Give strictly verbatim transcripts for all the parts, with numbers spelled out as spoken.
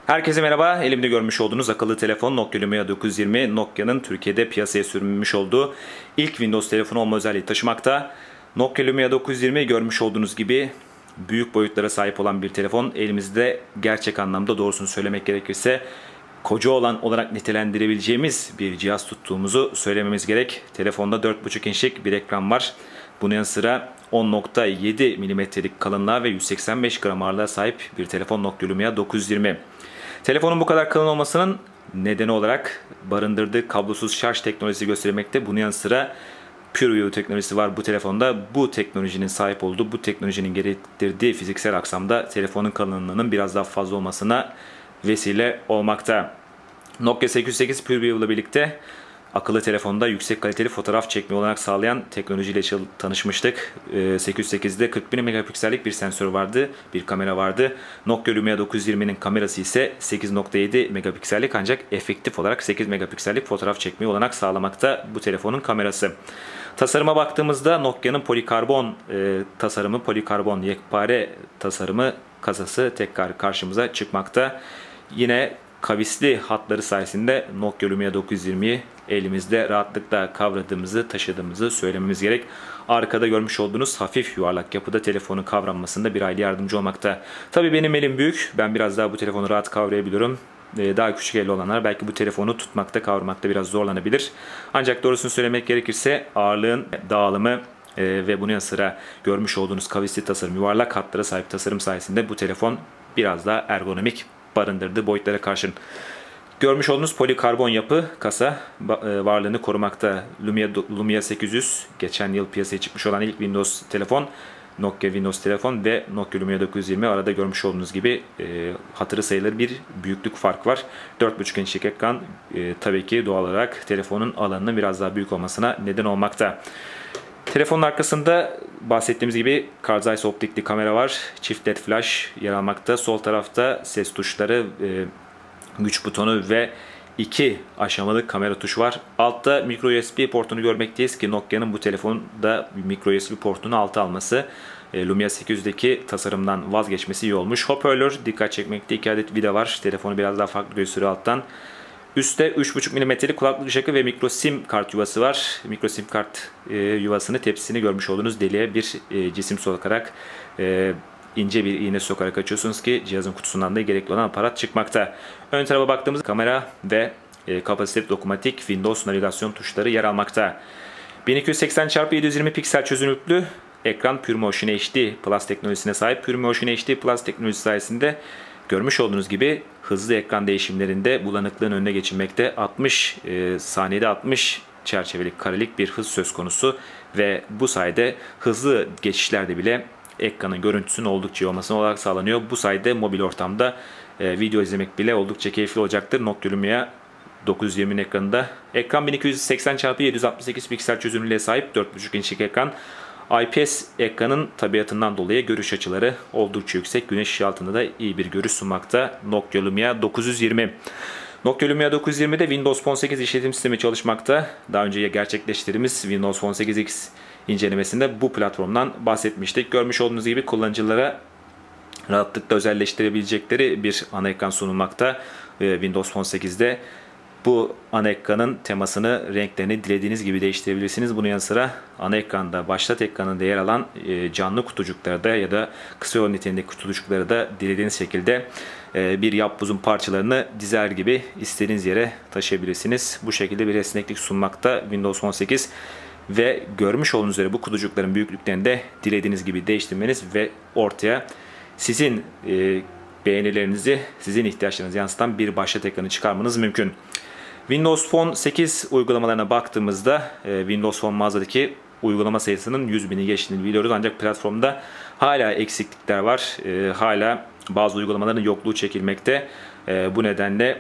Herkese merhaba. Elimde görmüş olduğunuz akıllı telefon Nokia Lumia dokuz yüz yirmi, Nokia'nın Türkiye'de piyasaya sürülmüş olduğu ilk Windows telefonu olma özelliği taşımakta. Nokia Lumia dokuz yüz yirmi görmüş olduğunuz gibi büyük boyutlara sahip olan bir telefon. Elimizde gerçek anlamda, doğrusunu söylemek gerekirse, koca olan olarak nitelendirebileceğimiz bir cihaz tuttuğumuzu söylememiz gerek. Telefonda dört buçuk inçlik bir ekran var. Bunun yanı sıra on nokta yedi milimetrelik kalınlığa ve yüz seksen beş gram ağırlığa sahip bir telefon Nokia Lumia dokuz yüz yirmi. Telefonun bu kadar kalın olmasının nedeni olarak barındırdığı kablosuz şarj teknolojisi göstermekte. Bunun yanı sıra PureView teknolojisi var bu telefonda. Bu teknolojinin sahip olduğu, bu teknolojinin gerektirdiği fiziksel aksamda telefonun kalınlığının biraz daha fazla olmasına vesile olmakta. Nokia sekiz yüz sekiz PureView ile birlikte akıllı telefonda yüksek kaliteli fotoğraf çekme olanak sağlayan teknolojiyle tanışmıştık. sekiz yüz sekizde kırk bir megapiksellik bir sensör vardı, bir kamera vardı. Nokia Lumia dokuz yüz yirminin kamerası ise sekiz nokta yedi megapiksellik ancak efektif olarak sekiz megapiksellik fotoğraf çekme olanak sağlamakta bu telefonun kamerası. Tasarıma baktığımızda Nokia'nın polikarbon e, tasarımı, polikarbon yekpare tasarımı kasası tekrar karşımıza çıkmakta. Yine kavisli hatları sayesinde Nokia Lumia dokuz yüz yirmiyi elimizde rahatlıkla kavradığımızı, taşıdığımızı söylememiz gerek. Arkada görmüş olduğunuz hafif yuvarlak yapıda telefonun kavranmasında bir hayli yardımcı olmakta. Tabii benim elim büyük. Ben biraz daha bu telefonu rahat kavrayabiliyorum. Daha küçük elli olanlar belki bu telefonu tutmakta, kavramakta biraz zorlanabilir. Ancak doğrusunu söylemek gerekirse ağırlığın dağılımı ve bunun yanı sıra görmüş olduğunuz kavisli tasarım, yuvarlak hatlara sahip tasarım sayesinde bu telefon biraz daha ergonomik barındırdığı boyutlara karşın. Görmüş olduğunuz polikarbon yapı kasa varlığını korumakta. Lumia, Lumia sekiz yüz geçen yıl piyasaya çıkmış olan ilk Windows telefon, Nokia Windows telefon ve Nokia Lumia dokuz yüz yirmi arada görmüş olduğunuz gibi e, hatırı sayılır bir büyüklük fark var. dört buçuk inçlik ekran e, tabii ki doğal olarak telefonun alanının biraz daha büyük olmasına neden olmakta. Telefonun arkasında bahsettiğimiz gibi Carl Zeiss optikli kamera var. Çift led flash yer almakta. Sol tarafta ses tuşları, e, güç butonu ve iki aşamalı kamera tuşu var. Altta micro U S B portunu görmekteyiz ki Nokia'nın bu telefonda micro U S B portunu alta alması, e, Lumia sekiz yüzdeki tasarımdan vazgeçmesi iyi olmuş. Hoparlör dikkat çekmekte. iki adet vida var. Telefonu biraz daha farklı gösteriyor alttan. Üstte üç buçuk milimetrelik kulaklık jackı ve micro sim kart yuvası var. Micro sim kart e, yuvasını, tepsisini görmüş olduğunuz deliğe bir e, cisim sokarak, e, ince bir iğne sokarak açıyorsunuz ki cihazın kutusundan da gerekli olan aparat çıkmakta. Ön tarafa baktığımız kamera ve e, kapasitif dokunmatik Windows navigasyon tuşları yer almakta. bin iki yüz seksen çarpı yedi yüz yirmi piksel çözünürlüklü ekran PureMotion H D Plus teknolojisine sahip. PureMotion H D Plus teknolojisi sayesinde görmüş olduğunuz gibi hızlı ekran değişimlerinde bulanıklığın önüne geçilmekte. altmış e, saniyede altmış çerçevelik karelik bir hız söz konusu ve bu sayede hızlı geçişlerde bile ekranın görüntüsünün oldukça iyi olmasına olarak sağlanıyor. Bu sayede mobil ortamda e, video izlemek bile oldukça keyifli olacaktır. Nokia Lumia dokuz yüz yirminin ekranında. Ekran bin iki yüz seksen çarpı yedi yüz altmış sekiz piksel çözünürlüğe sahip dört buçuk inçlik ekran. I P S ekranın tabiatından dolayı görüş açıları oldukça yüksek. Güneş ışığı altında da iyi bir görüş sunmakta Nokia Lumia dokuz yüz yirmi. Nokia Lumia dokuz yüz yirmide Windows Phone sekiz işletim sistemi çalışmakta. Daha önce gerçekleştirdiğimiz Windows Phone sekiz X incelemesinde bu platformdan bahsetmiştik. Görmüş olduğunuz gibi kullanıcılara rahatlıkla özelleştirebilecekleri bir ana ekran sunulmakta. Windows Phone sekizde bu ana ekranın temasını, renklerini dilediğiniz gibi değiştirebilirsiniz. Bunun yanı sıra ana ekranda, başlat ekranında yer alan canlı kutucuklarda ya da kısa yol niteliğindeki kutucukları da dilediğiniz şekilde bir yapbozun parçalarını dizer gibi istediğiniz yere taşıyabilirsiniz. Bu şekilde bir esneklik sunmakta Windows Phone sekiz ve görmüş olduğunuz üzere bu kutucukların büyüklüklerini de dilediğiniz gibi değiştirmeniz ve ortaya sizin beğenilerinizi, sizin ihtiyaçlarınızı yansıtan bir başlat ekranı çıkarmanız mümkün. Windows Phone sekiz uygulamalarına baktığımızda e, Windows Phone mağazadaki uygulama sayısının yüz bini geçtiğini biliyoruz. Ancak platformda hala eksiklikler var. E, hala bazı uygulamaların yokluğu çekilmekte. E, bu nedenle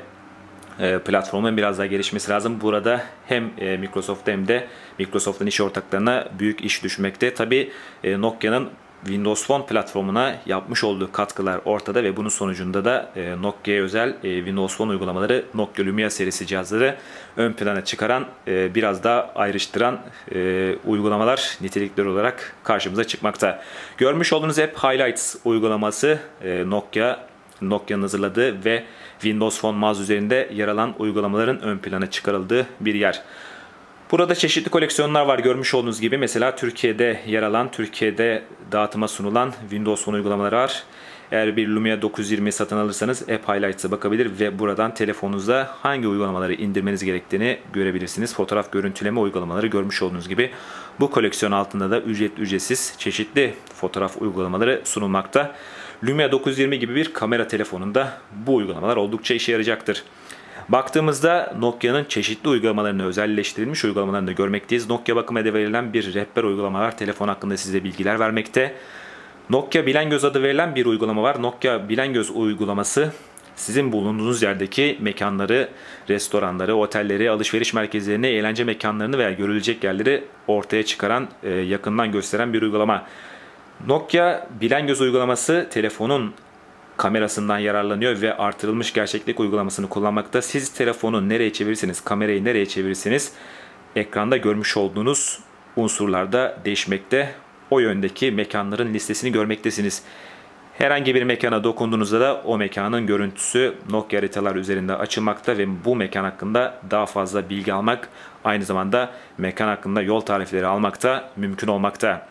e, platformun biraz daha gelişmesi lazım. Burada hem e, Microsoft hem de Microsoft'un iş ortaklarına büyük iş düşmekte. Tabii e, Nokia'nın Windows Phone platformuna yapmış olduğu katkılar ortada ve bunun sonucunda da e, Nokia'ya özel e, Windows Phone uygulamaları, Nokia Lumia serisi cihazları ön plana çıkaran, e, biraz daha ayrıştıran e, uygulamalar nitelikler olarak karşımıza çıkmakta. Görmüş olduğunuz App Highlights uygulaması e, Nokia Nokia'nın hazırladığı ve Windows Phone mağaza üzerinde yer alan uygulamaların ön plana çıkarıldığı bir yer. Burada çeşitli koleksiyonlar var görmüş olduğunuz gibi. Mesela Türkiye'de yer alan, Türkiye'de dağıtıma sunulan Windows Phone uygulamaları var. Eğer bir Lumia dokuz yüz yirmi satın alırsanız App Highlights'a bakabilir ve buradan telefonunuza hangi uygulamaları indirmeniz gerektiğini görebilirsiniz. Fotoğraf görüntüleme uygulamaları görmüş olduğunuz gibi. Bu koleksiyon altında da ücretli ücretsiz çeşitli fotoğraf uygulamaları sunulmakta. Lumia dokuz yüz yirmi gibi bir kamera telefonunda bu uygulamalar oldukça işe yarayacaktır. Baktığımızda Nokia'nın çeşitli uygulamalarını, özelleştirilmiş uygulamalarını da görmekteyiz. Nokia bakımına verilen bir rehber uygulama var. Telefon hakkında size bilgiler vermekte. Nokia Bilengöz adı verilen bir uygulama var. Nokia Bilengöz uygulaması sizin bulunduğunuz yerdeki mekanları, restoranları, otelleri, alışveriş merkezlerini, eğlence mekanlarını veya görülecek yerleri ortaya çıkaran, yakından gösteren bir uygulama. Nokia Bilengöz uygulaması telefonun kamerasından yararlanıyor ve artırılmış gerçeklik uygulamasını kullanmakta. Siz telefonu nereye çevirirseniz, kamerayı nereye çevirirseniz ekranda görmüş olduğunuz unsurlarda değişmekte. O yöndeki mekanların listesini görmektesiniz. Herhangi bir mekana dokunduğunuzda da o mekanın görüntüsü Nokia haritalar üzerinde açılmakta ve bu mekan hakkında daha fazla bilgi almak, aynı zamanda mekan hakkında yol tarifleri almakta mümkün olmakta.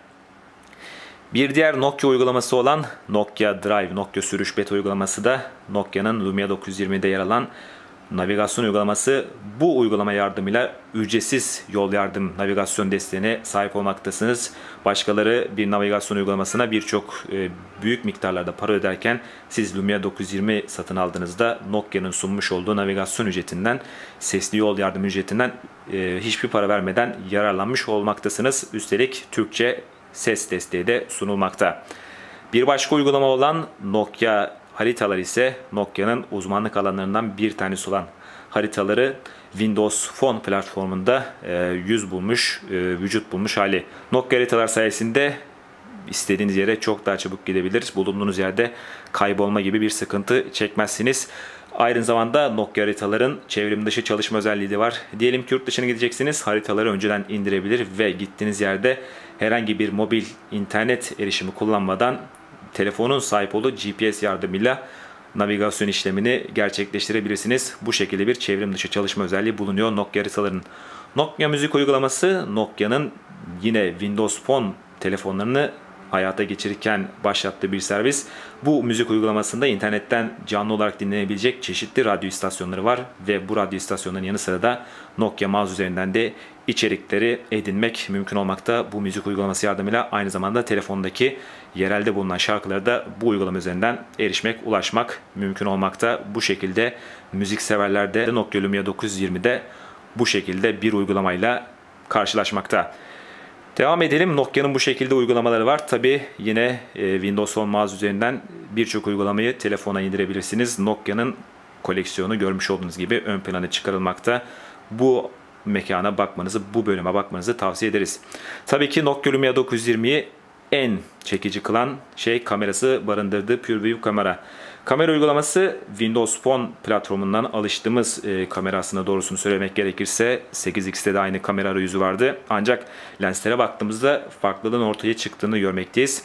Bir diğer Nokia uygulaması olan Nokia Drive, Nokia Sürüş Beta uygulaması da Nokia'nın Lumia dokuz yüz yirmi'de yer alan navigasyon uygulaması. Bu uygulama yardımıyla ücretsiz yol yardım navigasyon desteğine sahip olmaktasınız. Başkaları bir navigasyon uygulamasına birçok e, büyük miktarlarda para öderken siz Lumia dokuz yüz yirmi satın aldığınızda Nokia'nın sunmuş olduğu navigasyon ücretinden, sesli yol yardım ücretinden e, hiçbir para vermeden yararlanmış olmaktasınız. Üstelik Türkçe ses desteği de sunulmakta. Bir başka uygulama olan Nokia haritalar ise Nokia'nın uzmanlık alanlarından bir tanesi olan haritaları Windows Phone platformunda yüz bulmuş, vücut bulmuş hali. Nokia haritalar sayesinde istediğiniz yere çok daha çabuk gidebilir. Bulunduğunuz yerde kaybolma gibi bir sıkıntı çekmezsiniz. Aynı zamanda Nokia haritaların çevrim dışı çalışma özelliği de var. Diyelim ki yurt dışına gideceksiniz. Haritaları önceden indirebilir ve gittiğiniz yerde herhangi bir mobil internet erişimi kullanmadan telefonun sahip olduğu G P S yardımıyla navigasyon işlemini gerçekleştirebilirsiniz. Bu şekilde bir çevrim dışı çalışma özelliği bulunuyor Nokia haritaların. Nokia Müzik uygulaması Nokia'nın yine Windows Phone telefonlarını hayata geçirirken başlattığı bir servis. Bu müzik uygulamasında internetten canlı olarak dinlenebilecek çeşitli radyo istasyonları var ve bu radyo istasyonlarının yanı sıra da Nokia Mouse üzerinden de içerikleri edinmek mümkün olmakta. Bu müzik uygulaması yardımıyla aynı zamanda telefondaki yerelde bulunan şarkılara da bu uygulama üzerinden erişmek, ulaşmak mümkün olmakta. Bu şekilde müzik severler de Nokia Lumia dokuz yüz yirmi'de bu şekilde bir uygulamayla karşılaşmakta. Devam edelim. Nokia'nın bu şekilde uygulamaları var. Tabi yine Windows Phone mağaza üzerinden birçok uygulamayı telefona indirebilirsiniz. Nokia'nın koleksiyonu görmüş olduğunuz gibi ön plana çıkarılmakta. Bu mekana bakmanızı, bu bölüme bakmanızı tavsiye ederiz. Tabii ki Nokia Lumia dokuz yüz yirmi'yi en çekici kılan şey kamerası barındırdığı PureView kamera. Kamera uygulaması Windows Phone platformundan alıştığımız e, kamerasına doğrusunu söylemek gerekirse sekiz x'te de aynı kamera arayüzü vardı. Ancak lenslere baktığımızda farklılığın ortaya çıktığını görmekteyiz.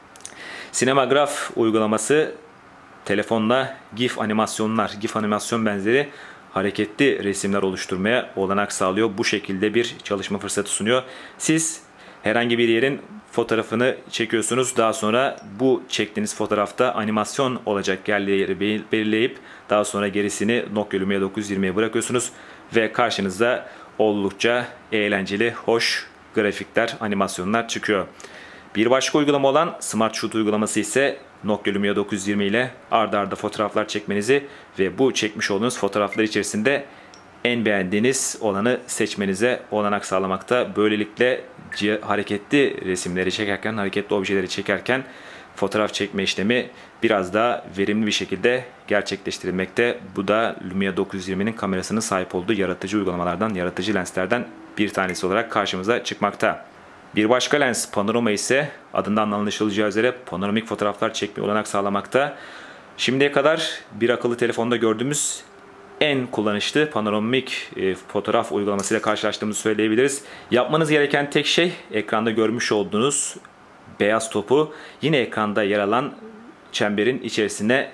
Cinemagraph uygulaması telefonla GIF animasyonlar, GIF animasyon benzeri hareketli resimler oluşturmaya olanak sağlıyor. Bu şekilde bir çalışma fırsatı sunuyor. Siz herhangi bir yerin fotoğrafını çekiyorsunuz. Daha sonra bu çektiğiniz fotoğrafta animasyon olacak yerleri belirleyip daha sonra gerisini Nokia Lumia dokuz yüz yirmi'ye bırakıyorsunuz ve karşınıza oldukça eğlenceli, hoş grafikler, animasyonlar çıkıyor. Bir başka uygulama olan Smart Shoot uygulaması ise Nokia Lumia dokuz yüz yirmi ile arda arda fotoğraflar çekmenizi ve bu çekmiş olduğunuz fotoğraflar içerisinde en beğendiğiniz olanı seçmenize olanak sağlamakta. Böylelikle hareketli resimleri çekerken, hareketli objeleri çekerken fotoğraf çekme işlemi biraz daha verimli bir şekilde gerçekleştirilmekte. Bu da Lumia dokuz yüz yirmi'nin kamerasının sahip olduğu yaratıcı uygulamalardan, yaratıcı lenslerden bir tanesi olarak karşımıza çıkmakta. Bir başka lens panorama ise adından anlaşılacağı üzere panoramik fotoğraflar çekmeye olanak sağlamakta. Şimdiye kadar bir akıllı telefonda gördüğümüz en kullanışlı panoramik e, fotoğraf uygulamasıyla karşılaştığımızı söyleyebiliriz. Yapmanız gereken tek şey ekranda görmüş olduğunuz beyaz topu yine ekranda yer alan çemberin içerisine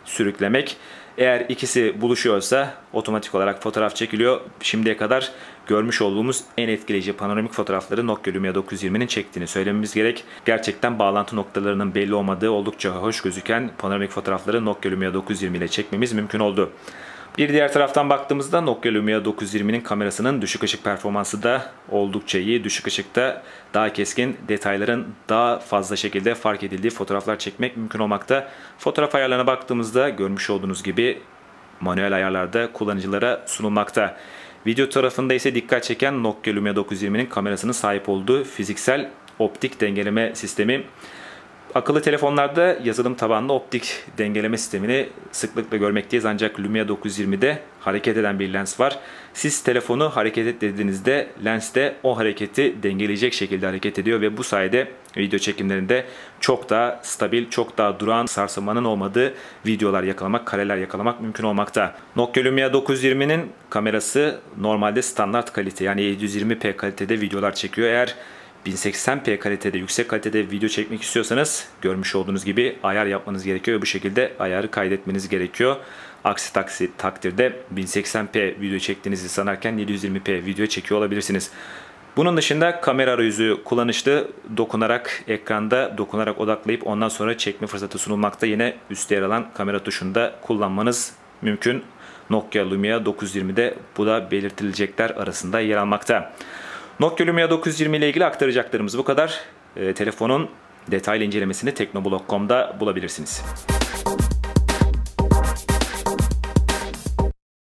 sürüklemek. Eğer ikisi buluşuyorsa otomatik olarak fotoğraf çekiliyor. Şimdiye kadar görmüş olduğumuz en etkileyici panoramik fotoğrafları Nokia Lumia dokuz yüz yirminin çektiğini söylememiz gerek. Gerçekten bağlantı noktalarının belli olmadığı oldukça hoş gözüken panoramik fotoğrafları Nokia Lumia dokuz yüz yirmi ile çekmemiz mümkün oldu. Bir diğer taraftan baktığımızda Nokia Lumia dokuz yüz yirminin kamerasının düşük ışık performansı da oldukça iyi. Düşük ışıkta daha keskin, detayların daha fazla şekilde fark edildiği fotoğraflar çekmek mümkün olmakta. Fotoğraf ayarlarına baktığımızda görmüş olduğunuz gibi manuel ayarlarda kullanıcılara sunulmakta. Video tarafında ise dikkat çeken Nokia Lumia dokuz yüz yirminin kamerasının sahip olduğu fiziksel optik dengeleme sistemi. Akıllı telefonlarda yazılım tabanlı optik dengeleme sistemini sıklıkla görmekteyiz, ancak Lumia dokuz yüz yirmide hareket eden bir lens var. Siz telefonu hareket et dediğinizde lens de o hareketi dengeleyecek şekilde hareket ediyor ve bu sayede video çekimlerinde çok daha stabil, çok daha duran, sarsılmanın olmadığı videolar yakalamak, kareler yakalamak mümkün olmakta. Nokia Lumia dokuz yüz yirminin kamerası normalde standart kalite, yani yedi yüz yirmi p kalitede videolar çekiyor. Eğer bin seksen p kalitede, yüksek kalitede video çekmek istiyorsanız görmüş olduğunuz gibi ayar yapmanız gerekiyor ve bu şekilde ayarı kaydetmeniz gerekiyor. Aksi taksi takdirde bin seksen p video çektiğinizi sanarken yedi yüz yirmi p video çekiyor olabilirsiniz. Bunun dışında kamera arayüzü kullanışlı, dokunarak ekranda dokunarak odaklayıp ondan sonra çekme fırsatı sunulmakta. Yine üstte yer alan kamera tuşunu da kullanmanız mümkün. Nokia Lumia dokuz yüz yirmide bu da belirtilecekler arasında yer almakta. Nokia Lumia dokuz yüz yirmi ile ilgili aktaracaklarımız bu kadar. E, telefonun detaylı incelemesini teknoblog nokta com'da bulabilirsiniz.